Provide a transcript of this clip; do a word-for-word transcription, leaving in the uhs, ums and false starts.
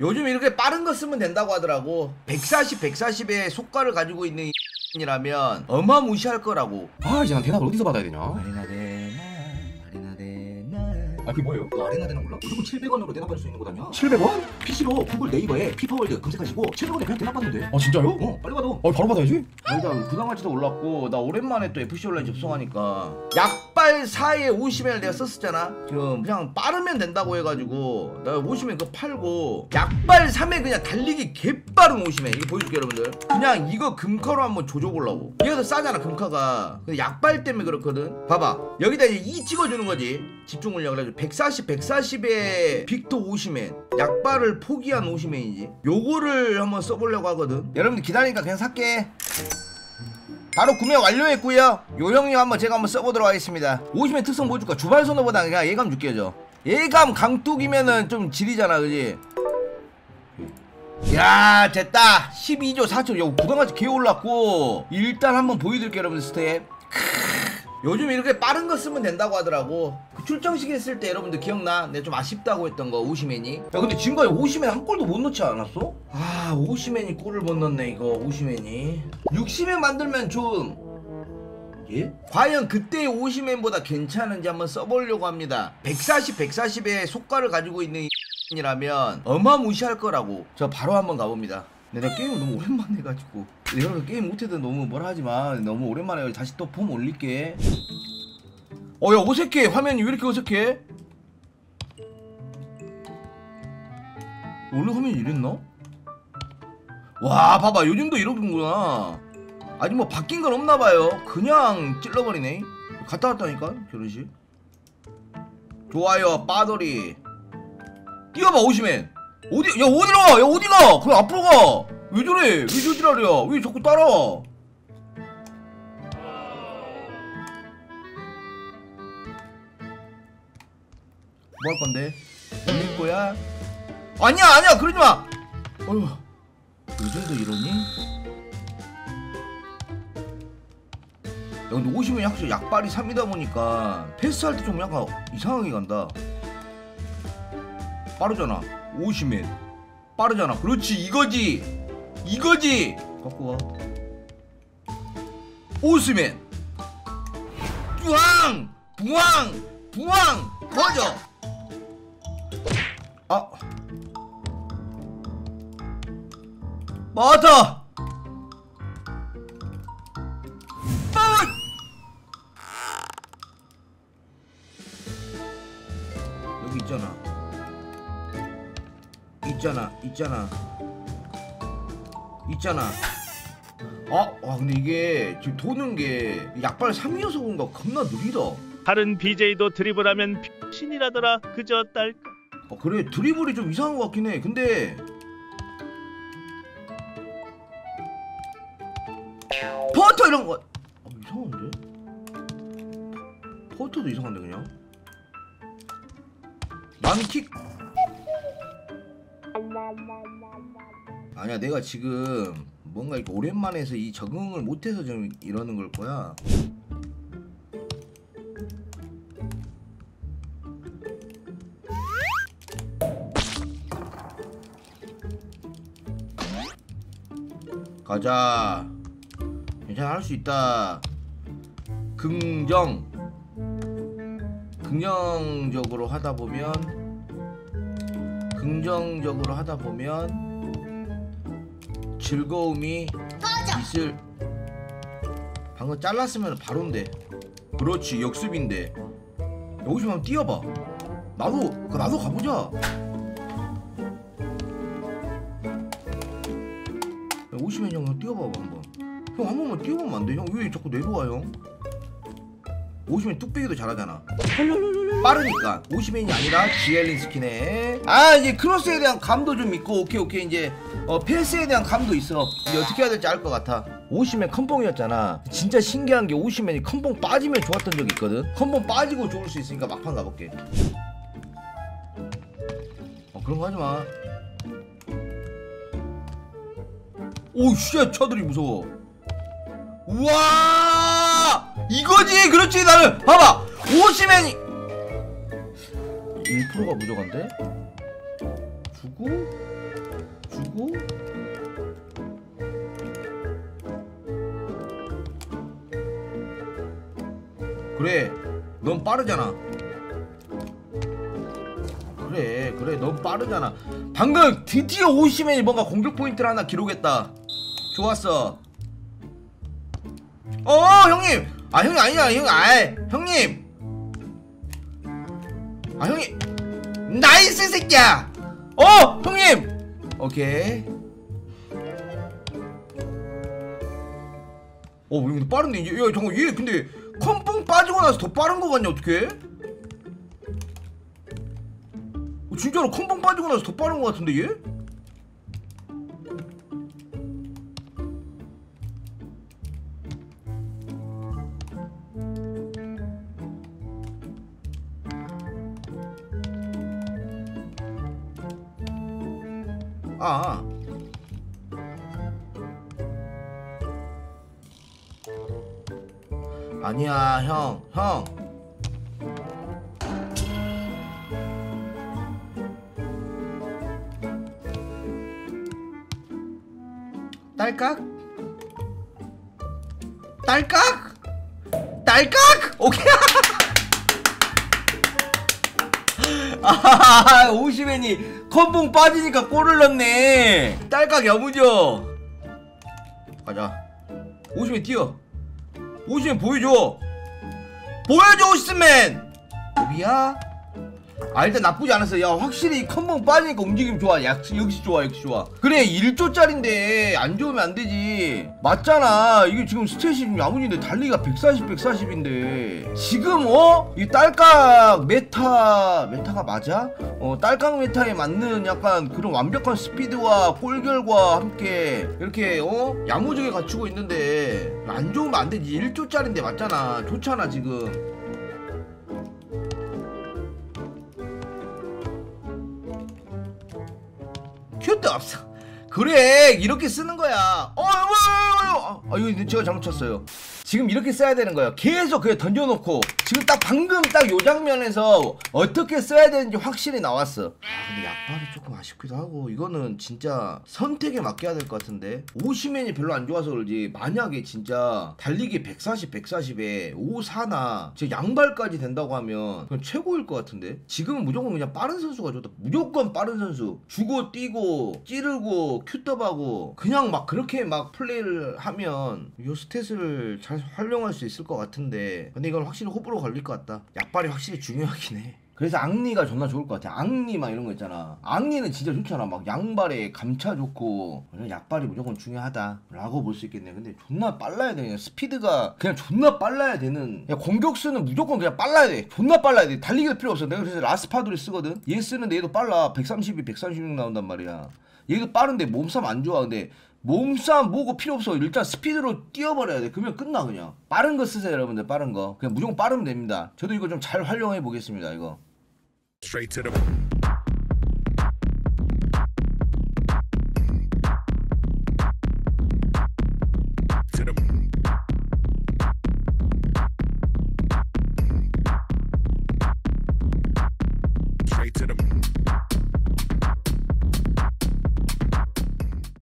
요즘 이렇게 빠른 거 쓰면 된다고 하더라고. 백사십, 백사십의 속가를 가지고 있는 이라면 어마무시할 거라고. 아 이제 난 대답을 어디서 받아야 되냐? 아리나데나 아리나데나. 아 그게 뭐예요? 너 아리나데나 몰라? 무조건 칠백 원으로 대답할 수 있는 거다냐? 칠백 원? 피시로 구글 네이버에 피파월드 검색하시고 칠백 원에 그냥 대답받으면 돼. 아 진짜요? 어 빨리 받아. 아 바로 받아야지. 일단 부담가치도 올랐고 나 오랜만에 또 에프씨 온라인 접속하니까 약발 사에 오십 엔을 내가 썼었잖아. 지금 그냥 빠르면 된다고 해가지고 나 오십 엔 그거 팔고 약발 삼에 그냥 달리기 개빠른 오십 엔 이거 보여줄게 여러분들. 그냥 이거 금카로 한번 조져보려고. 이게 더 싸잖아 금카가. 근데 약발 때문에 그렇거든. 봐봐 여기다 이제 이 찍어주는 거지. 집중 물량 그래가지고 백사십, 백사십에 빅터 오십 엔 약발을 포기한 오십 엔이지. 요거를 한번 써보려고 하거든. 여러분들 기다리니까 그냥 살게. 바로 구매 완료했고요. 요 형님 한번 제가 한번 써보도록 하겠습니다. 오십 엔 특성 보여줄까? 주발 선호보다 그냥 예감 줄게요. 저 예감 강뚝이면은 좀 지리잖아 그지? 야 됐다. 십이조 사천. 야 부담가치 개 올랐고. 일단 한번 보여드릴게요 여러분들 스텝. 요즘 이렇게 빠른 거 쓰면 된다고 하더라고. 그 출정식 했을 때 여러분들 기억나? 내가 좀 아쉽다고 했던 거 오십 엔이. 야 근데 지금까지 오십 엔 한 골도 못 넣지 않았어? 아 오십 엔이 골을 못 넣네 이거 오십 엔이. 육십 엔 만들면 좀 예? 과연 그때의 오십 엔보다 괜찮은지 한번 써보려고 합니다. 백사십, 백사십의 속가를 가지고 있는 이라면 어마무시할 거라고. 저 바로 한번 가봅니다. 근데 내가 게임을 너무 오랜만에 해가지고 내가 게임 못해도 너무 뭐라 하지만 너무 오랜만에 다시 또 폼 올릴게. 어 야 어색해. 화면이 왜 이렇게 어색해? 원래 화면이 이랬나? 와 봐봐 요즘도 이러는구나. 아니 뭐 바뀐 건 없나봐요. 그냥 찔러버리네. 갔다 왔다니까 결혼식. 좋아요 빠돌이. 뛰어봐 오십 엔. 어디 야 어디로 야 어디가 그럼 앞으로 가. 왜 저래 왜 저지랄이야 왜 자꾸 따라. 뭐 할 건데 올릴 거야? 아니야 아니야 그러지 마. 어휴 요즘도 이러니? 야 근데 오십 엔이 확실히 약발이 삼이다 보니까 패스할 때 좀 약간 이상하게 간다. 빠르잖아 오십 엔 빠르잖아. 그렇지 이거지 이거지. 갖고 와 오십 엔. 부항 부항 부항 꺼져. 아 맞아. 여기 있잖아 있잖아 있잖아 있잖아. 아, 아 근데 이게 지금 도는 게 약발 삼이어서 그런가 겁나 느리다. 다른 비제이도 드리블하면 신이라더라. 그저 딸. 아 그래 드리블이 좀 이상한 것 같긴 해. 근데 퍼터 이런 거 아, 이상한데? 퍼터도 이상한데 그냥 나는 킥 아니야 내가 지금 뭔가 이렇게 오랜만에 해서 이 적응을 못해서 좀 이러는 걸 거야. 가자. 괜찮아 할 수 있다. 긍정 긍정적으로 하다 보면 긍정적으로 하다 보면 즐거움이 있을. 방금 잘랐으면 바로인데. 그렇지 역습인데. 여기서 한번 뛰어봐. 나도 나도 가보자. 오십 엔 형 뛰어봐봐 한번. 형 한 번만 뛰어보면 안 돼? 형 왜 자꾸 내려와 형? 오십 엔 뚝배기도 잘하잖아. 빠르니까 오십 엔이 아니라 지엘린 스킨에. 아 이제 크로스에 대한 감도 좀 있고 오케이 오케이 이제 어 패스에 대한 감도 있어. 이제 어떻게 해야 될지 알 것 같아. 오십 엔 컨봉이었잖아. 진짜 신기한 게 오십 엔이 컨봉 빠지면 좋았던 적이 있거든. 컨봉 빠지고 좋을 수 있으니까 막판 가볼게. 어 그런 거 하지마. 오우 쉣 차들이 무서워. 우와 이거지. 그렇지 나는 봐봐 오십 엔이 일 퍼센트가 부족한데? 주고 주고 그래 넌 빠르잖아. 그래 그래 넌 빠르잖아. 방금 드디어 오시맨이 뭔가 공격 포인트를 하나 기록했다. 좋았어. 어 형님 아 형님 아니야 형님 아 형님 아 형님 나이스 새끼야. 어 형님 오케이. 어 근데 빠른데 이제 야 잠깐 얘 근데 컴뽕 빠지고 나서 더 빠른 거 같냐 어떡해? 어, 진짜로 컴뽕 빠지고 나서 더 빠른 거 같은데 얘? 아 아니야 형 형 딸깍 딸깍 딸깍 오케이. 아 오시맨이 컴봉 빠지니까 골을 넣네. 딸깍 야무져. 가자 오시맨 뛰어. 오시맨 보여줘 보여줘 오시맨. 오비야 아 일단 나쁘지 않았어. 야 확실히 컴봉 빠지니까 움직임 좋아. 역시, 역시 좋아 역시 좋아. 그래 일 조짜린데 안 좋으면 안 되지. 맞잖아. 이게 지금 스탯이 좀 야무진데 달리기가 백사십 백사십인데 지금 어? 이 딸깍 메타 메타가 맞아? 어 딸깍 메타에 맞는 약간 그런 완벽한 스피드와 골결과 함께 이렇게 어? 야무지게 갖추고 있는데 안 좋으면 안 되지. 일 조짜린데 맞잖아. 좋잖아 지금. 큐트 없어. 그래 이렇게 쓰는 거야. 어, 어, 어, 어, 어, 이거 제가 잘못 쳤어요. 지금 이렇게 써야 되는 거예요. 계속 그냥 던져놓고 지금 딱 방금 딱 요 장면에서 어떻게 써야 되는지 확실히 나왔어. 아 근데 약발이 조금 아쉽기도 하고 이거는 진짜 선택에 맡겨야 될 것 같은데. 오시맨이 별로 안 좋아서 그러지 만약에 진짜 달리기 백사십 백사십에 오십사나 저 양발까지 된다고 하면 그건 최고일 것 같은데. 지금은 무조건 그냥 빠른 선수가 좋다. 무조건 빠른 선수 주고 뛰고 찌르고 큐더하고 그냥 막 그렇게 막 플레이를 하면 요 스탯을 잘 활용할 수 있을 것 같은데. 근데 이건 확실히 호불호 걸릴 것 같다. 약발이 확실히 중요하긴 해. 그래서 앙리가 존나 좋을 것 같아. 앙리 막 이런 거 있잖아. 앙리는 진짜 좋잖아. 막 양발에 감차 좋고. 약발이 무조건 중요하다 라고 볼 수 있겠네. 근데 존나 빨라야 돼. 그냥 스피드가 그냥 존나 빨라야 되는. 그냥 공격수는 무조건 그냥 빨라야 돼. 존나 빨라야 돼. 달리기도 필요 없어. 내가 그래서 라스파도를 쓰거든. 얘 쓰는데 얘도 빨라. 백삼십이 백삼십육 나온단 말이야. 얘도 빠른데 몸싸움 안 좋아. 근데 몸싸움 뭐고 필요 없어. 일단 스피드로 뛰어버려야 돼. 그러면 끝나. 그냥 빠른 거 쓰세요 여러분들. 빠른 거 그냥 무조건 빠르면 됩니다. 저도 이거 좀 잘 활용해 보겠습니다. 이거 Straight to the